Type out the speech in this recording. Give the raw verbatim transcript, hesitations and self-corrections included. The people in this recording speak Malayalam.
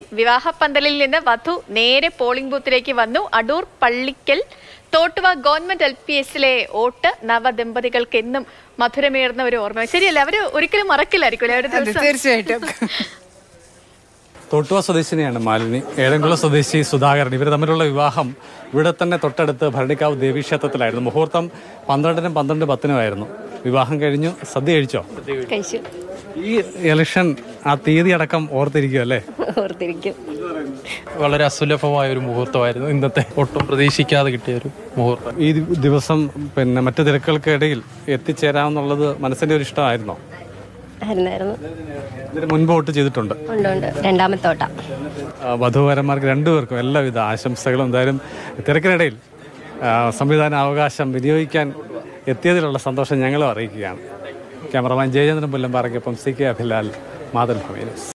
വിവാഹ പന്തലിൽ നിന്ന് വധു നേരെ പോളിംഗ് ബൂത്തിലേക്ക് വന്നു. Adoor Pallickal Thottuva government L P എസിലെ വോട്ട് നവദമ്പതികൾക്ക് എന്നും മധുരമേറുന്ന ഒരു ഓർമ്മ. ശരിയല്ലേ? അവര് ഒരിക്കലും മറക്കില്ലായിരിക്കും. തീർച്ചയായിട്ടും. തോട്ടുവ സ്വദേശിനിയാണ് മാലിനി, ഏഴംകുളം സ്വദേശി സുധാകരൻ. ഇവർ തമ്മിലുള്ള വിവാഹം ഇവിടെ തന്നെ തൊട്ടടുത്ത് ഭരണിക്കാവ് ദേവീക്ഷേത്രത്തിലായിരുന്നു. മുഹൂർത്തം പന്ത്രണ്ടിനും പന്ത്രണ്ട് പത്തിനുമായിരുന്നു. വിവാഹം കഴിഞ്ഞു. സദ്യ കഴിച്ചോ? കഴിച്ചു. ഈ ഇലക്ഷൻ ആ തീയതി അടക്കം ഓർത്തിരിക്കും അല്ലേ? ഓർത്തിരിക്കും. വളരെ അസുലഭമായ ഒരു മുഹൂർത്തമായിരുന്നു ഇന്നത്തെ. ഒട്ടും പ്രതീക്ഷിക്കാതെ കിട്ടിയ ഒരു മുഹൂർത്തം. ഈ ദിവസം പിന്നെ മറ്റു തിരക്കുകൾക്കിടയിൽ എത്തിച്ചേരാമെന്നുള്ളത് മനസ്സിന്റെ ഒരു ഇഷ്ടമായിരുന്നോ? ഇതിന് മുൻപ് വോട്ട് ചെയ്തിട്ടുണ്ട്. രണ്ടാമത്തോട്ട വധൂവരന്മാർക്ക് രണ്ടുപേർക്കും എല്ലാവിധ ആശംസകളും. എന്തായാലും തിരക്കിനിടയിൽ സംവിധാന അവകാശം വിനിയോഗിക്കാൻ എത്തിയതിലുള്ള സന്തോഷം ഞങ്ങളും അറിയിക്കുകയാണ്. ക്യാമറമാൻ ജയചന്ദ്രൻ പുല്ലമ്പാറയ്ക്കൊപ്പം C K Abhilal, Mathrubhumi news.